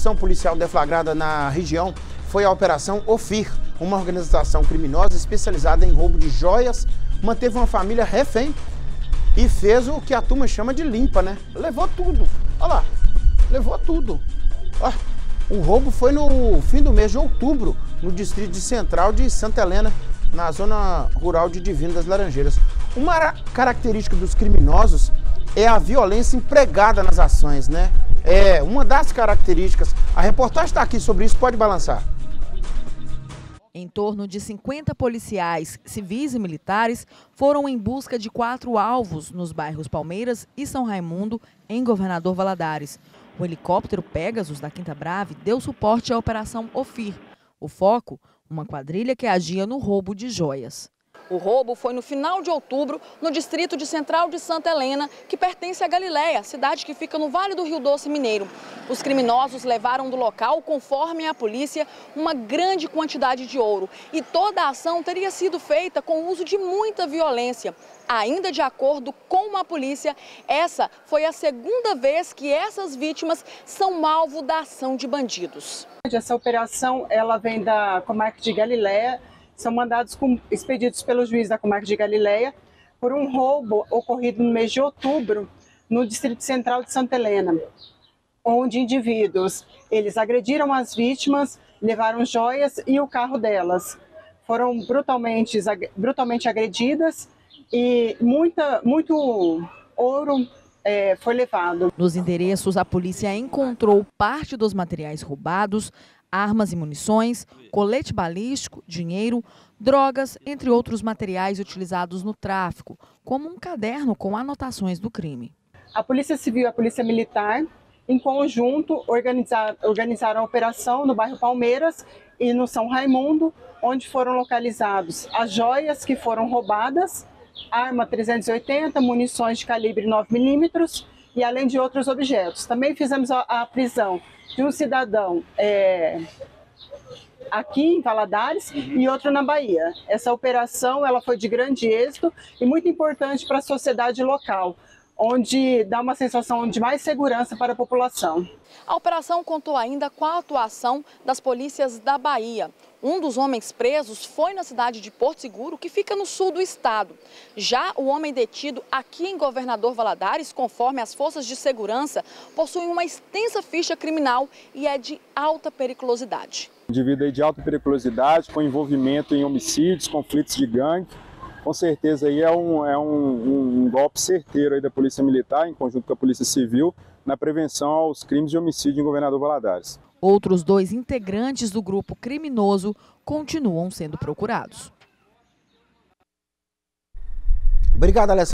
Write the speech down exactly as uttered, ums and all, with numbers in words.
ação policial deflagrada na região foi a Operação Ofir, uma organização criminosa especializada em roubo de joias, manteve uma família refém e fez o que a turma chama de limpa, né? Levou tudo. Olha lá, levou tudo. Ó, o roubo foi no fim do mês de outubro, no distrito central de Santa Helena, na zona rural de Divino das Laranjeiras. Uma característica dos criminosos é a violência empregada nas ações, né? É uma das características. A reportagem está aqui sobre isso, pode balançar. Em torno de cinquenta policiais, civis e militares foram em busca de quatro alvos nos bairros Palmeiras e São Raimundo, em Governador Valadares. O helicóptero Pegasus da Quinta Brave deu suporte à Operação Ofir. O foco, uma quadrilha que agia no roubo de joias. O roubo foi no final de outubro, no distrito de Central de Santa Helena, que pertence a Galileia, cidade que fica no Vale do Rio Doce Mineiro. Os criminosos levaram do local, conforme a polícia, uma grande quantidade de ouro. E toda a ação teria sido feita com o uso de muita violência. Ainda de acordo com a polícia, essa foi a segunda vez que essas vítimas são alvo da ação de bandidos. Essa operação ela vem da comarca de Galileia. São mandados com, expedidos pelo juiz da comarca de Galileia por um roubo ocorrido no mês de outubro no distrito central de Santa Helena, onde indivíduos eles agrediram as vítimas, levaram joias e o carro delas. Foram brutalmente, brutalmente agredidas e muita, muito ouro é, foi levado. Nos endereços, a polícia encontrou parte dos materiais roubados, armas e munições, colete balístico, dinheiro, drogas, entre outros materiais utilizados no tráfico, como um caderno com anotações do crime. A Polícia Civil e a Polícia Militar, em conjunto, organizar, organizaram a operação no bairro Palmeiras e no São Raimundo, onde foram localizados as joias que foram roubadas, arma trezentos e oitenta, munições de calibre nove milímetros e além de outros objetos. Também fizemos a, a prisão de um cidadão é, aqui em Valadares e outro na Bahia. Essa operação ela foi de grande êxito e muito importante para a sociedade local, onde dá uma sensação de mais segurança para a população. A operação contou ainda com a atuação das polícias da Bahia. Um dos homens presos foi na cidade de Porto Seguro, que fica no sul do estado. Já o homem detido aqui em Governador Valadares, conforme as forças de segurança, possui uma extensa ficha criminal e é de alta periculosidade. Indivíduo de alta periculosidade, com envolvimento em homicídios, conflitos de gangue. Com certeza aí é um, é um, um golpe certeiro aí da Polícia Militar, em conjunto com a Polícia Civil, na prevenção aos crimes de homicídio em Governador Valadares. Outros dois integrantes do grupo criminoso continuam sendo procurados. Obrigado, Alessandro.